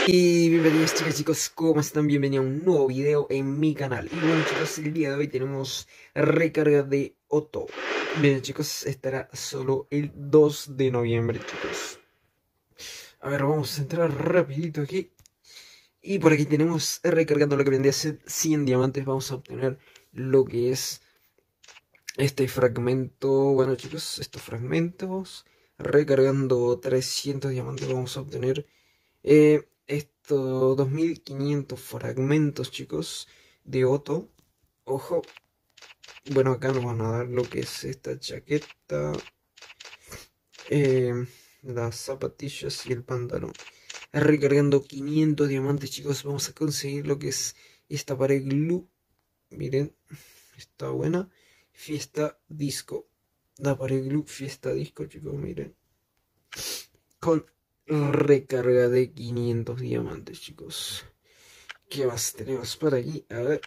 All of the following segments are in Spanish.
Y bienvenidos chicas y chicos, ¿cómo están? Bienvenidos a un nuevo video en mi canal. Y bueno chicos, el día de hoy tenemos recarga de Otto. Bien chicos, estará solo el 2 de noviembre chicos. A ver, vamos a entrar rapidito aquí. Y por aquí tenemos recargando lo que vendría a ser 100 diamantes. Vamos a obtener lo que es este fragmento. Bueno chicos, estos fragmentos. Recargando 300 diamantes vamos a obtener estos 2500 fragmentos, chicos, de Otto. Ojo. Bueno, acá nos van a dar lo que es esta chaqueta, eh, las zapatillas y el pantalón. Recargando 500 diamantes, chicos, vamos a conseguir lo que es esta pared glue. Miren, está buena. Fiesta disco. La pared glue fiesta disco, chicos, miren. Con recarga de 500 diamantes, chicos. ¿Qué más tenemos por aquí?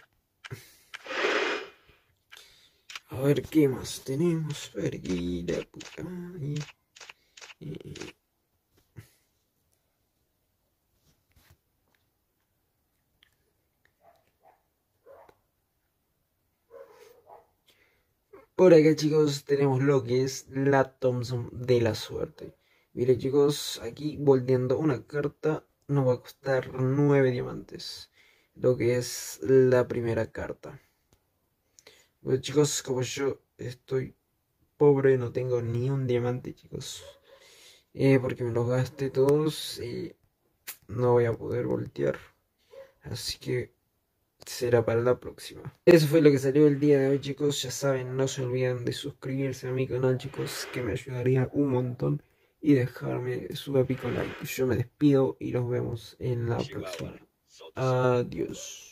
A ver qué más tenemos por aquí. Por acá, chicos, tenemos lo que es la Thompson de la suerte. Mire, chicos, aquí volteando una carta nos va a costar 9 diamantes. Lo que es la primera carta. Bueno, chicos, como yo estoy pobre, no tengo ni un diamante, chicos. Porque me los gasté todos y no voy a poder voltear. Así que será para la próxima. Eso fue lo que salió el día de hoy, chicos. Ya saben, no se olviden de suscribirse a mi canal, chicos, que me ayudaría un montón. Y dejarme su épico like. Yo me despido y nos vemos en la próxima. Adiós.